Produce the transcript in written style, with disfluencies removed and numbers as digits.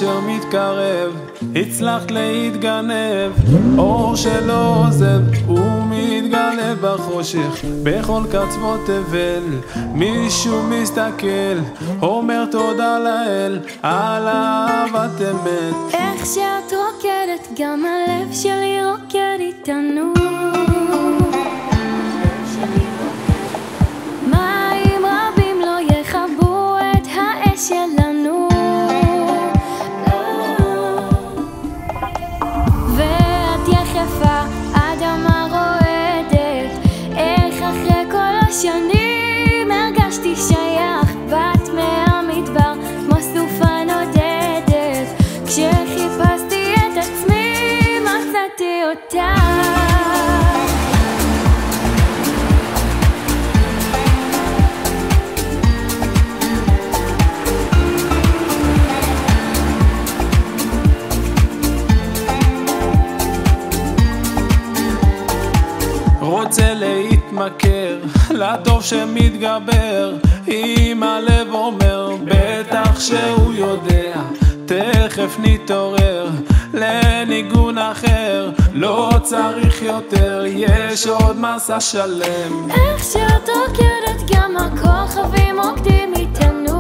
אשר מתקרב, הצלחת להתגנב, אור שלא עוזב, הוא מתגלה בחושך, בכל קצוות תבל, מישהו מסתכל, אומר תודה לאל, על אהבת אמת. איך שאת רוקדת, גם הלב שלי רוקד איתנו. מים רבים לא יכבו את האש שלנו, ואת יחפה, אדמה רועדת, איך אחרי כל השנים הרגשתי שייך, בת מהמדבר כמו סופה נודדת, כשחיפשתי את עצמי מצאתי אותה. רוצה להתמכר לטוב שמתגבר, אם הלב אומר בטח שהוא יודע, תכף נתעורר לניגון אחר, לא צריך יותר, יש עוד מסע שלם. איך שאת רוקדת, גם הכוכבים רוקדים איתנו.